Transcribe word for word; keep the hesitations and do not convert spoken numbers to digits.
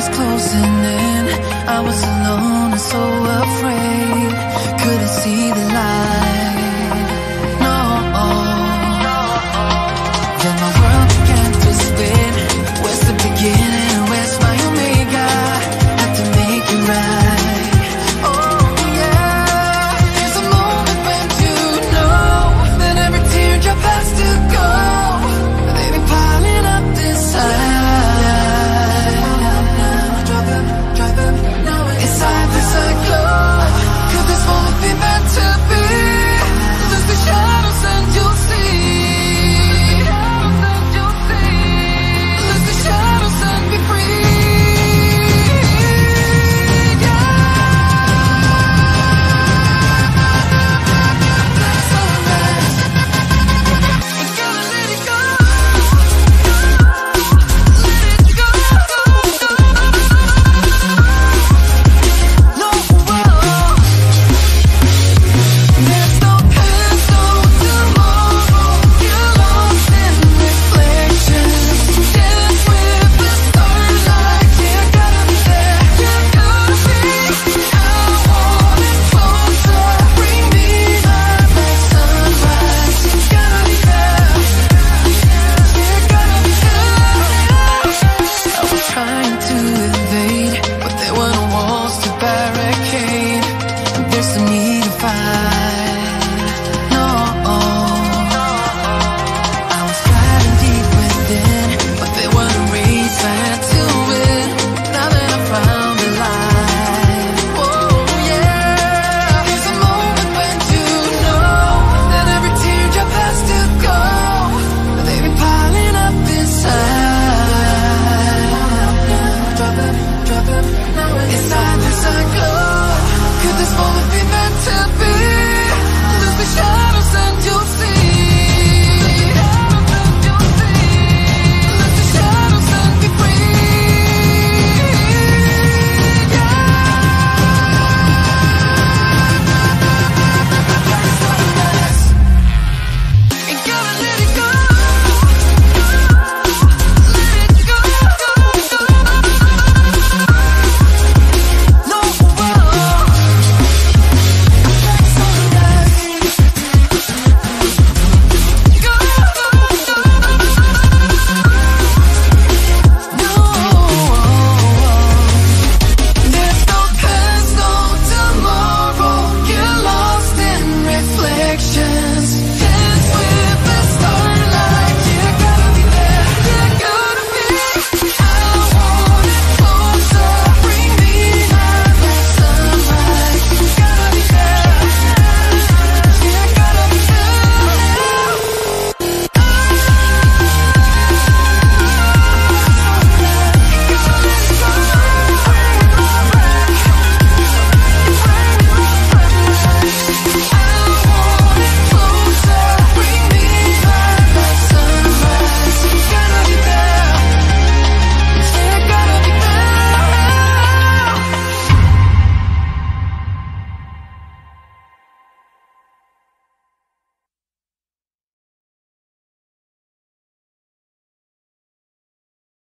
was closing in. I was alone and so afraid. Couldn't see the light. No. Then my world began to spin. Where's the beginning? Where's my omega? Had to make it right. Oh yeah. There's a moment when you know that every teardrop has to go. They've been piling up this side. Inside this cycle, could this moment be meant to be? Lose the shadows and you'll see. Lose the shadows and be free. Trying to invade, but there were no walls to barricade. There's no need to fight.